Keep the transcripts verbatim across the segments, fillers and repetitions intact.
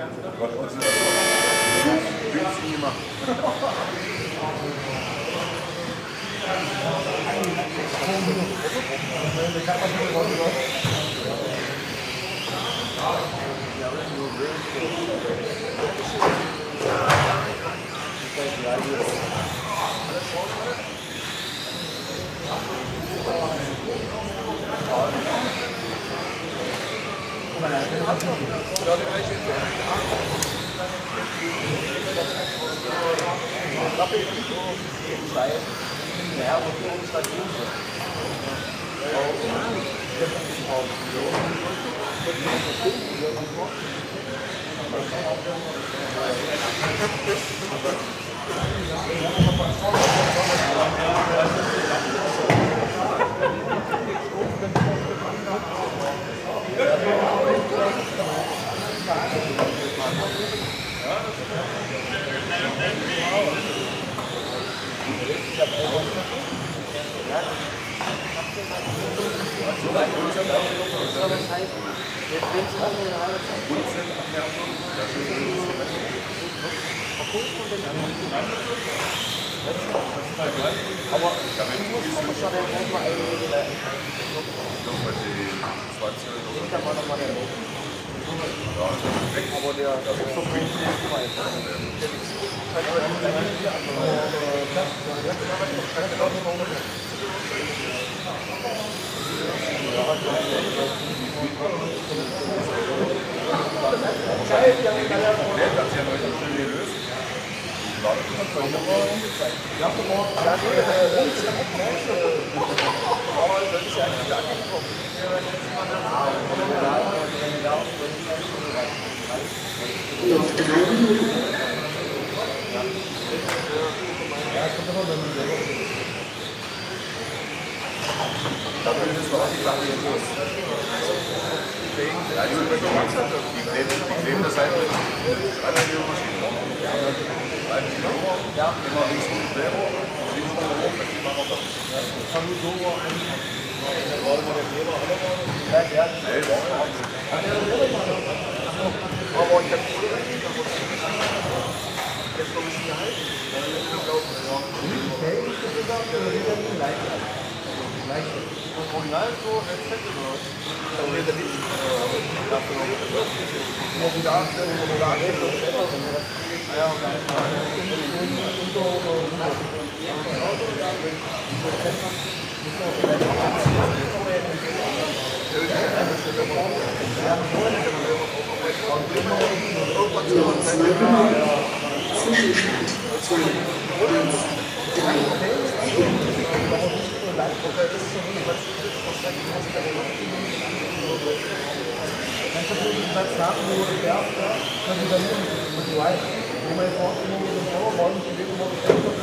Noch drei Minuten. Die kleben das halt mit einer Maschine. Ja, immer links und selber. Links und hoch, die machen auch das. Das kann nur so aber ich habe jetzt noch ein bisschen gehalten. Das Original ist so, als hätte man. Da wird der Witz. Dafür noch. Noch wieder Anstellung oder Anstellung. Ja, auf jeden Fall. Zwischenstand zwei, eins, drei, vier. Dann versuchen wir das nach, wo der erste, dann wieder mit dem Live, wo man jetzt auch immer mit dem Powerball nicht bewegen muss.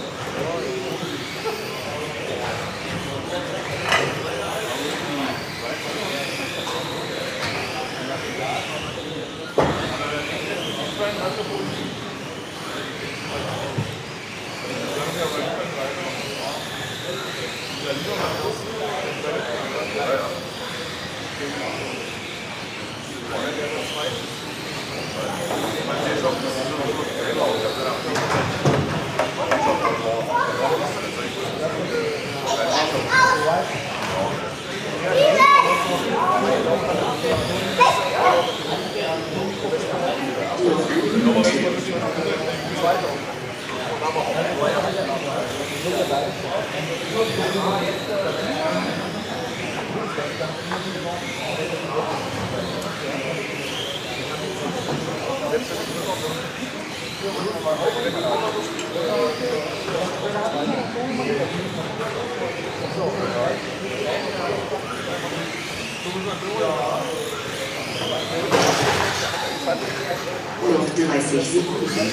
Noch dreißig Sekunden.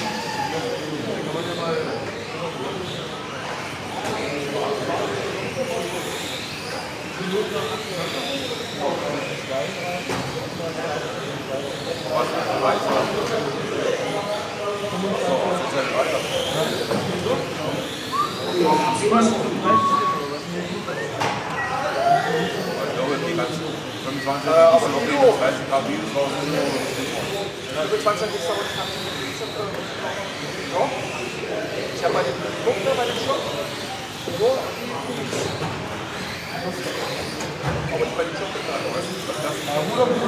fünfundzwanzig, aber noch nicht, das dreißig Grad Minus raus. fünfundzwanzig gibt es da unten. Ja. Ich habe bei dem Punkt bei dem Shop. So. Aber nicht bei dem Shop. Das ist das.